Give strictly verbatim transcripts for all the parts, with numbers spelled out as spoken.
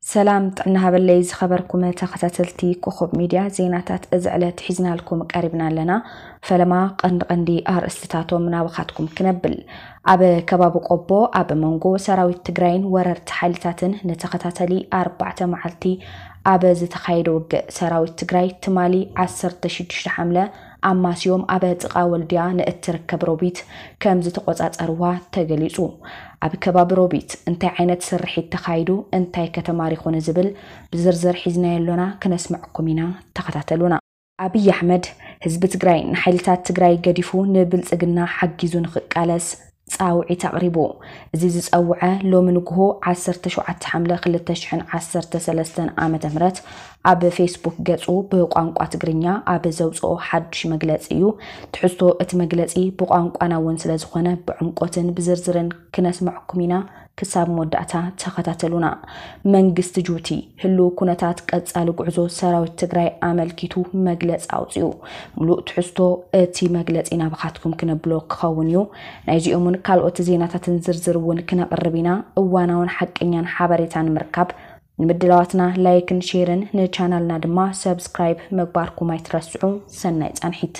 سلام طعنا باللي خبركم تختتلتي كوكب ميديا زيناتات ازعلت حزنا لكم قريبنا لنا فلما قند قندي ارستاتو مناوخاتكم كنبل اب كباب قبو اب منغو سراويت تግራይን ወረርቲ ሓይልታትን ነተኸታተሊ أربعة መዓልቲ اب ዝተኻይዶ ሰራዊት ትግራይ ትማሊ عشرة شدشت حمله አማሲዮም አበ ጥቃ ወልድያ ንእትርከብ ሮቢት ከም ዝተቆጻጸርዋ ተገሊጹ አብ ከባቢ ሮቢት እንታይ ዓይነት ስርሒት ተኻይዱ እንታይ ከተማሪ ኾነ ዝብል ብዝርዝር ሒዝና የሎና ከነስማዕኩም ኢና ተኸታተሉና አብይ አሕመድ ህዝብ ትግራይ ንሓይልታት ትግራይ ገዲፉ ንብልጽግና ሓጊዙ ንኽቃለስ ጻውዒ ተቅሪቡ እዚ ዝጸውዐ ሎምንግሆ عشرة شعت حمله خلت شحن عشرة ثلاثة ዓመተ ምህረት አብ ፌስቡክ ገጹ በቋንቋ ትግርኛ አብ ዘውጽኦ ሓድሽ መግለጺ እዩ ትሕዝቶ እቲ መግለጺ በቋንቋና ወን ስለዝኾነ ብዕምቆትን ብዝርዝርን ክነስማዕኩም ኢና ክሳብ ሞዳእታ ተኸታተሉና መንግስት ጁቲ ህሉ ኩነታት ቀጻሊ ጉዕዞ ሰራዊት ትግራይ አመልኪቱ መግለጽ አውጽዩ ሙሉእ ትሕዝቶ እቲ መግለጺና ብኻትኩም ክነብሎ ክኸውን እዩ ናይዚኦምን ካልኦት ዜናታትን ዝርዝርውን ክነቅርቢና እዋናውን ሓቀኛን ሓበሬታን ምርካብ ንምድላዋትና ላይክን ሼርን ንቻናልና ድማ ሰብስክራይብ መግባርኩም አይትረስዑ ሰናይ ጻንሒት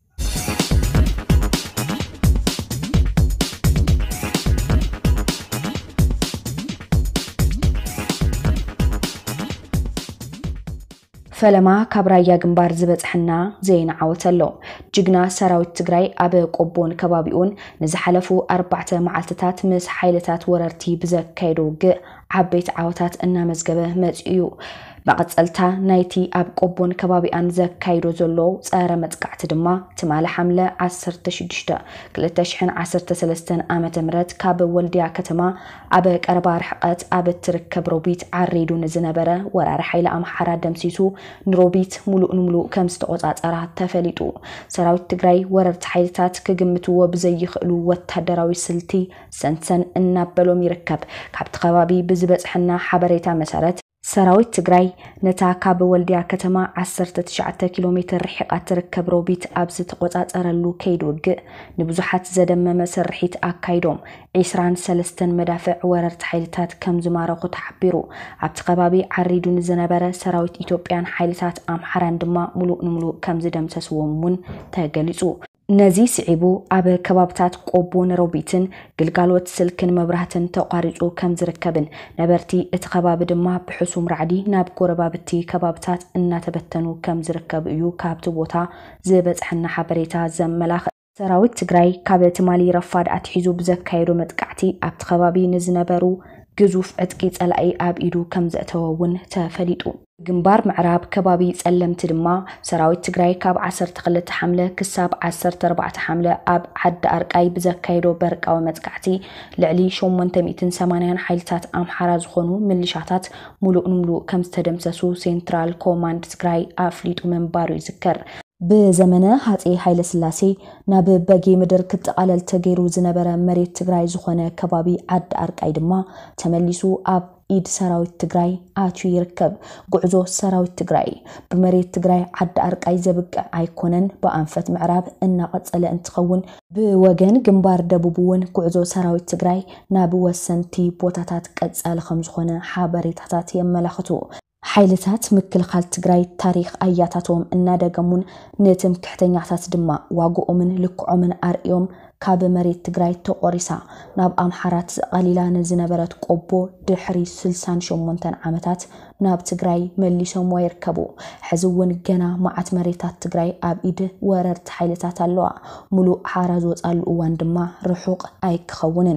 فلما كبرايا ግንባር ዝበጽሕና ዜና ዓወተሎ ጅግና ሰራዊት ትግራይ አበ ቆቦን ከባቢኡን ንዝሐለፉ أربعة መዓልትታት ምስ ሓይልታት ወረርቲ ብዘካይዶ ግ ዓበይት ዓወታት እና መዝገበ መጽዩ በቀጽልታ ናይቲ አብ ቆቦን ከባቢአን ዘካይዶ ዘሎ ጻረ መጥቃዕት ድማ ትማለ ሐምለ عشرة شدشت ألفين وعشرة وثلاثة ዓመተ ምህረት ካብ ወልድያ ከተማ አበ ቀረባ ርሕቀት አበ ትርከብ ሮቢት ዓሪዱ ንዝነበረ ወራሪ ኃይለ አምሓራ ደምሲሱ ንሮቢት ሙሉእ ንሙሉእ ከም ዝተቆጻጸራ ተፈሊጡ ሰራዊት ትግራይ ወረርቲ ኃይልታት ክግምትዎ ብዘይኽእሉ ወታደራዊ ስልቲ ሰንሰን እናበሎም ይርከብ ካብቲ ከባቢ ብዝበጽሕና ሓበሬታ መሰረት ሰራዊት ትግራይ ነታ ካብ ወልድያ ከተማ عشرة وتسعين كيلو متر ርሕቀት ትርከብ ሮቢት ኣብዝ ተቆጻጸረሉ ከይድውግ ንብዙሓት ዘደመመ ስርሒት አካይዶም عشرين وثلاثة መዳፍዕ ወረርቲ ኃይልታት ከም ዝማረኹ ተሓቢሩ ኣብቲ ከባቢ ዓሪዱ ንዝነበረ ሰራዊት ኢትዮጵያን ኃይልታት አምሓራን ድማ ሙሉእ ንሙሉእ ከም ዝደምሰስዎም ተገሊጹ ነዚ ስዒቡ አበ ከባብታት ቆቦን ሮቢትን ግልጋሎት ስልክን መብራህትን ተቋሪጹ ከም ዝርከብን ነበርቲ እቲ ከባቢ ድማ ብሕሱም ራዕዲ ናብ ጎረባብቲ ከባብታት እናተበተኑ ከም ዝርከብ እዩ ካብቲ ቦታ ዝበጽሕና ሓበሬታ ዘመላኽ ሰራዊት ትግራይ ካብ ትማሊ ረፋድ አትሒዙ ብዘካይዶ መጥቃዕቲ ኣብቲ ከባቢ ንዝነበሩ ግዙፍ ዕጥቂ ጸላኢ አብ ኢዱ ከም ዘተወውን ተፈሊጡ ግንባር ምዕራብ ከባቢ ጸለምቲ ድማ ሰራዊት ትግራይ ካብ عشرة وثلاثين حمله ክሳብ عشرة وأربعة حمله አብ ዓዲ አርቃይ ብዘካይዶ በርቃዊ መጥቃዕቲ ልዕሊ ثمانمئة وثمانين ኃይልታት አምሓራ ዝኾኑ ምልሻታት ሙሉእ ንሙሉእ ከም ዝተደምሰሱ ሴንትራል ኮማንድ ትግራይ አፍሊጡ መንባሩ ይዝከር በዘመነ ሃፄ ኃይለ ሥላሴ ናብ በጌ ምድር ክትቃለል ተገይሩ ዝነበረ መሬት ትግራይ ዝኾነ ከባቢ ዓዲ አርቃይ ድማ ተመሊሱ አብ ኢድ ሰራዊት ትግራይ አቹ ይርከብ ጉዕዞ ሰራዊት ትግራይ በመሬት ትግራይ ዓዲ አርቃይ ዘብቅዕ አይኮነን በአንፈት ምዕራብ እናቀጸለ እንትኸውን በወገን ግንባር ደቡብውን ጉዕዞ ሰራዊት ትግራይ ናብ ወሰንቲ ቦታታት ቀጻል ከም ዝኾነ ሓበሬታታት የመላኽቱ ሓይልታት ምክልኻል ትግራይ ታሪኽ አያታቶም እናደገሙን ነትም ክሕተኛታት ድማ ዋግኦምን ልክዖምን አርዮም ካብ መሬት ትግራይ ተቆሪሳ ናብ አምሓራት ቀሊላ ንዝነበረት ቆቦ ድሕሪ ስልሳን ሸሞንተ ዓመታት ናብ ትግራይ መሊሶም ይርከቡ ሕዝውን ገና ማዓት መሬታት ትግራይ አብ ኢድ ወረርቲ ሓይልታት ኣለዋ ሙሉእ ሓራዝ ወጻሉ እዋን ድማ ርሑቕ ኣይክኸውንን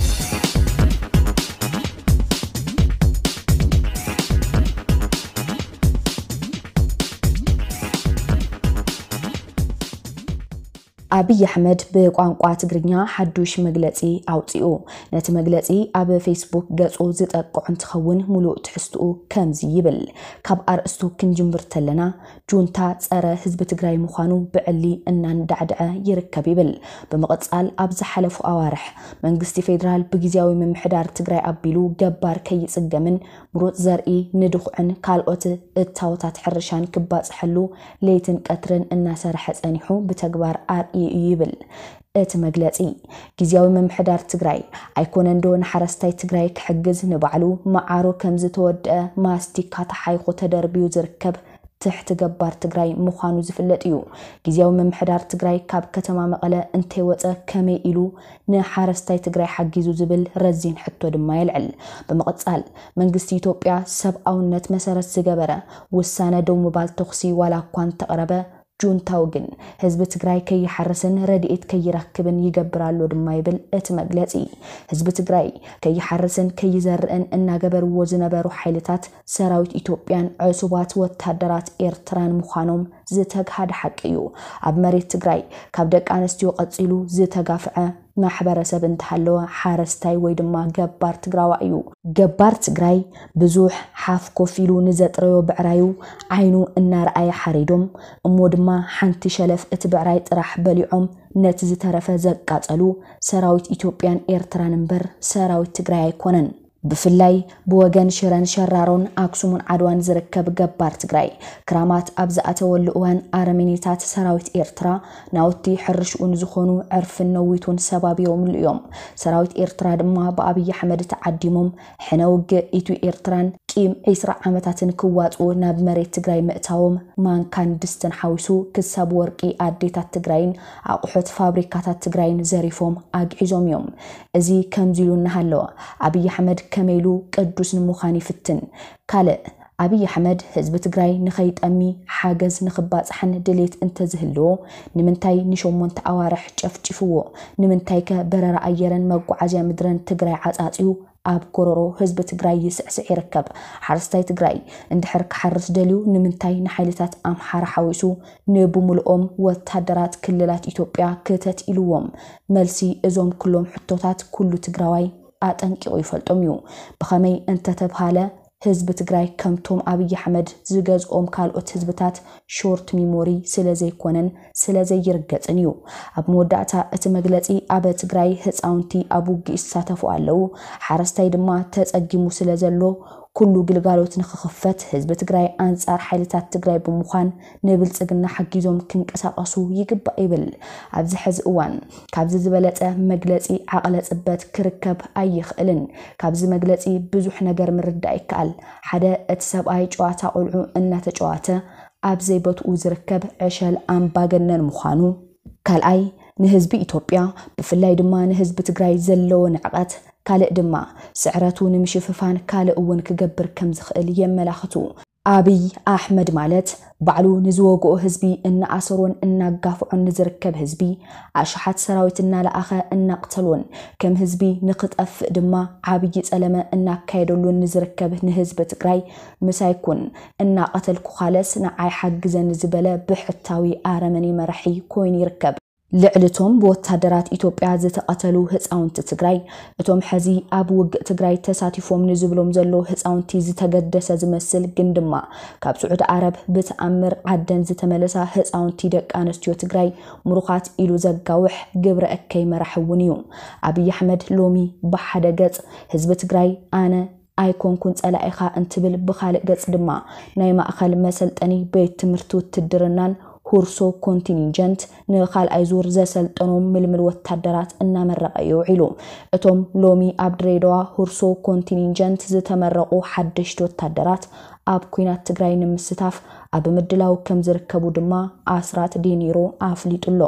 አብይ አሕመድ በቋንቋ ትግርኛ ሓዱሽ መግለጺ አውጽኡ ነቲ መግለጺ አብ ፌስቡክ ገጹ ዝጠቅዕ እንትኸውን ሙሉእ ትሕዝትኡ ከምዚ ይብል ካብ አርእስቱ ክንጅምር ተለና ጁንታ ጸረ ህዝብ ትግራይ ምዃኑ ብዕሊ እናንዳዕድዐ ይርከብ ይብል በመቀጻል ኣብ ዝሓለፉ አዋርሕ መንግስቲ ፌደራል ብግዚያዊ ምምሕዳር ትግራይ አቢሉ ገባር ከይጽገምን ምሩጽ ዘርኢ ንድኹዕን ካልኦት እታውታት ሕርሻን ክባጽሕሉ ለይትን ቀትርን እናሰርሐ ጸኒሑ ብተግባር አር يبل ات مجلسي جزياوي ممحدار تجراي أيكون دون حرستي تجراي كحجز نبعلو معارو كمز تود ماستيكات حيخو تدربيو زركب تحت جبار تجراي مخانو زفلت يو جزياوي ممحدار تجراي كاب كتما مقلة انتي وطا كمي إلو نحرستي تجراي حجزو زبل رزين حتو دما يلعل بمقتصال منجستي إثيوبيا سب أو نت مسارت زجبرة والسنة دوم بال تخسي ولا كوان تقربه جونتاوغن حزب تግራይ كي حرسن رديت كي يركبن يجبرالو دما يبل ات مغلصي حزب تግራይ كي حرسن كي يزرئن ان غبر وزنبرو حيلታት سراويت ኢትዮጵያን عصبات ወታደራት ኤርትራን مخانوم زتغحد حقيو اب مريت تግራይ ካብ ደቂ ኣንስትዮ ቀጽሉ ዝተጋፍዐ ማሕበረሰብ እንተሃለወ ሓረስታይ ወይ ድማ ገባር ትግራዋዩ ገባር ትግራይ ብዙሕ ሓፍ ኮፊሉ ንዘጥረዮ ብዕራዩ ዓይኑ እናርኣየ ሓሪዶም እሞ ድማ ሓንቲ ሸለፍ እቲ ብዕራይ ጥራሕ በሊዖም ነቲ ዝተረፈ ዘቃጸሉ ሰራዊት ኢትዮጵያን ኤርትራን እንበር ሰራዊት ትግራይ ኣይኮነን بفلاي بوغن شرن شرارون اكسومون عدوان زركب جبار تግራይ كرامات ابزا اتولؤوان ارمينيتات سراويت ايرترا ناوتي حرشون زخونو عرف النويتون سبابيوم اليوم سراويت ايرترا دما بابي احمد تعديموم حنوج ايتو ايرتران قيم عشرة عامتاتن كواصو ناب مريت تግራይ مئتاوم مان كان دستن حويسو كساب ورقي اديتات تግራይን اقحت فابريكاتات تግራይን زريفوم اغعزوم يوم ازي كمزيلونا هالو ابي احمد كميلو قدوس نمخاني فتن كاله ابي احمد حزب تግራይ نخيط امي حاجز نخباصحن دليت انت زهلو نمنتاي نشومون تعوارح ጨፍጭፍዎ نمنتاي كبرر ايرن مغعازيا مدرن تግራይ عصاصيو اب كورورو حزب تግራይ يسعسع يركب حرستاي تግራይ اندحر كحرس دليو نمنتاي نحيلታት امحار حويسو نبوملኦም وتادرات كللات ኢትዮጵያ كتت ኢሉዎም ملسي ازوم كلهم حطوتات كله تግራዋይ አጠንቂው ይፈልጦምዩ በኸመይ እንተ ተብሃለ ህዝብ ትግራይ ከምቶም አብይ አህመድ ዝገዝኦም ካልኦት ህዝብታት ሾርት ሚሞሪ ስለዘይኮነን ስለዘይርገጽንዩ ኣብ መወዳእታ እቲ መግለጺ አበ ትግራይ ህፃውንቲ አቡጊ ይሳተፉ ኣለው ሓረስታይ ድማ ተጸጊሙ ስለዘሎ ኩሉ ግልጋሎት ንኽኽፈት ህዝብ ትግራይ አንጻር ሓይልታት ትግራይ ብምዃን ንብልጽግና ሓጊዞም ክንቀሳቀሱ ይግባእ ይብል ኣብዚ ሕዚ እዋን ካብዚ ዝበለጸ መግለጺ ዓቕለ ጽበት ክርከብ ኣይኽእልን ካብዚ መግለጺ ብዙሕ ነገር ምርዳእ ይከኣል ሓደ እቲ ሰብኣይ ጨዋታ ቆልዑ እናተጨዋተ ኣብ ዘይበትኡ ዝርከብ ዕሸል ኣምባገነን ምዃኑ ካልኣይ ንህዝቢ ኢትዮጵያ ብፍላይ ድማ ንህዝቢ ትግራይ ዘለዎ ንዕቐት ካልእ ድማ ስዕረቱ ንምሽፍፋን ካልእ እውን ክገብር ከም ዝኽእል የመላኽቱ አብይ አህመድ ማለት ባዕሉ ንዝወግኦ ህዝቢ እና አሰሮን እና ጋፍዖን ንዝርከብ ህዝቢ አሽሓት ሰራዊትና ለአኸ እና ቅተሎን ከም ህዝቢ ንኽጠፍ ድማ አብይ ጸለመ እና ካይደሉን ንዝርከብ ንህዝብ ትግራይ ምሳይኩን እና ቀተልኩ ኻለስ ንዓይ ሓግዘን ዝበለ ብሕታዊ አረመኒ መራሒ ኮይን ይርከብ لعلتهم بوتادرات إثيوبيا زتقتلوا هፃውንቲ ትግራይ እቶም ሕዚ ኣብ ውግእ ትግራይ ተሳቲፎም ንዝብሎም ዘሎ ህፃውንቲ ዝተገደሰ ዝመስል ግን ድማ ካብ ሱዑድ ዓረብ ብተኣምር ዓደን ዝተመለሳ ህፃውንቲ ደቂ ኣንስትዮ ትግራይ ምሩኻት ኢሉ ዘጋውሕ ግብረ እከይ መራሕውን እዩ አብይ አህመድ ሎሚ በሓደ ገጽ ህዝቢ ትግራይ ኣነ ኣይኮንኩን ጸላኢኻ እንትብል ብኻልእ ገጽ ድማ ናይ ማእኸል መሰልጠኒ ቤት ትምህርቲ ውትድርናን هورسو كونتينجنت نخال ايزور زسلطنوم ململ وتادرات እና መረቀዩ ዒሉ እቶም ሎሚ ኣብ ድሬዳዋ هورسو كونتينجنت ዝተመረቁ ሓደሽቲ ወታደራት ኣብ ኩናት ትግራይ ንምስታፍ ኣብ ምድላው ከም ዝርከቡ ድማ አስራት ዲኒሮ አፍሊጡሎ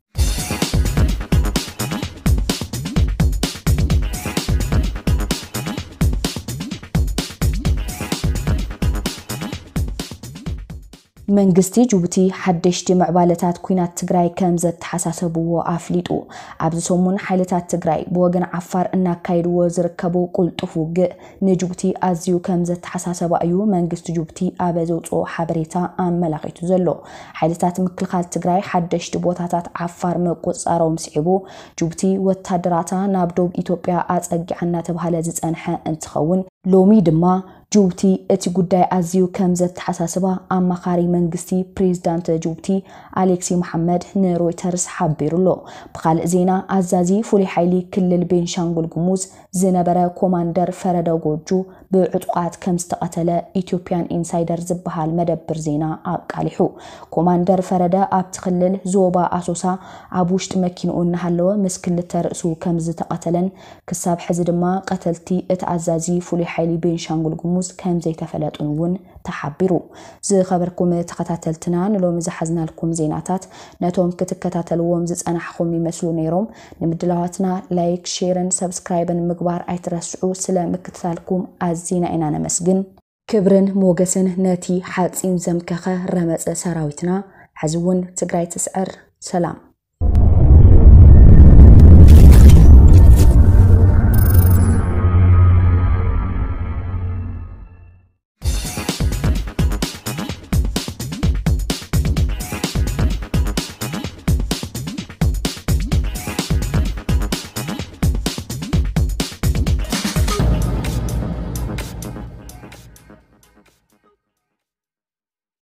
መንግስቲ ጅቡቲ ሓደሽቲ ምዕባለታት ኩናት ትግራይ ከም ዘተሓሳሰብዎ አፍሊጡ ኣብዚ ሰሙን ሓይልታት ትግራይ ብወገን ዓፋር እናካይድዎ ዝርከቡ ቁልጡፍ ውግእ ንጅቡቲ ኣዝዩ ከም ዘተሓሳሰብ እዩ መንግስቲ ጅቡቲ ኣብ ዘውፅኦ ሓበሬታ ኣመላኺቱ ዘሎ ሓይልታት ምክልኻል ትግራይ ሓደሽቲ ቦታታት ዓፋር መቆጻሮም ስዒቡ ጅቡቲ ወታደራታ ናብ ደቡብ ኢትዮጵያ ኣጸጊዕና ተባሃለ ዝጸንሐ እንትኸውን ሎሚ ድማ ጅቡቲ እቲ ጉዳይ ኣዝዩ ከም ዘተሓሳስባ ኣማኻሪ መንግስቲ ፕሬዝዳንት ጅቡቲ አሌክሲ መሐመድ ንሮይተርስ ሓቢሩሎ ብኻልእ ዜና ኣዛዚ ፍሉይ ሓይሊ ክልል ቤንሻንጉል ጉሙዝ ዝነበረ ኮማንደር ፈረደ ጎጁ ብዕጡቃት ከም ዝተቀተለ ኢትዮጵያን ኢንሳይደር ዝበሃል መደብር ዜና ኣቃሊሑ ኮማንደር ፈረደ ኣብ ትክልል ዞባ ኣሶሳ ኣብ ውሽጢ መኪንኡ እናሃለወ ምስ ክልተ ርእሱ ከም ዝተቀተለን ክሳብ ሕዚ ድማ ቀተልቲ እቲ ኣዛዚ ፍሉይ ሓይሊ ቤንሻንጉል ጉሙዝ ከም ዘይተፈለጡን እውን ተሓቢሩ ዝኸበርኩም ተኸታተልትና ንሎም ዝሓዝናልኩም ዜናታት ነቶም ክትከታተልዎም ዝጸናሕኩም ይመስሉ ነይሮም ንምድላዋትና ላይክ ሼርን ሰብስክራይብን ምግባር ኣይትረስዑ ስለ ምክትታልኩም ኣዚና ኢና ነመስግን ክብርን ሞገስን ነቲ ሓጺን ዘምከኸ ረመጽ ሰራዊትና ሕዝውን ትግራይ ትስዕር ሰላም